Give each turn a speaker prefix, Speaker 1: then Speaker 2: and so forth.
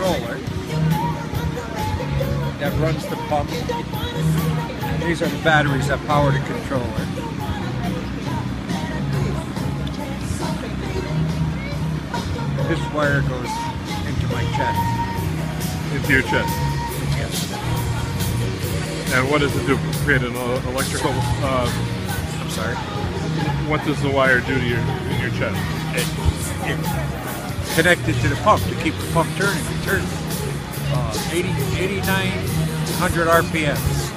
Speaker 1: controller that runs the pump. These are the batteries that power the controller. This wire goes into my chest.
Speaker 2: Into your chest.
Speaker 1: Yes.
Speaker 2: And what does it do? Create an electrical?
Speaker 1: I'm sorry.
Speaker 2: What does the wire do to your chest?
Speaker 1: It's connected to the pump to keep the pump turning. It turns 8,900 RPMs.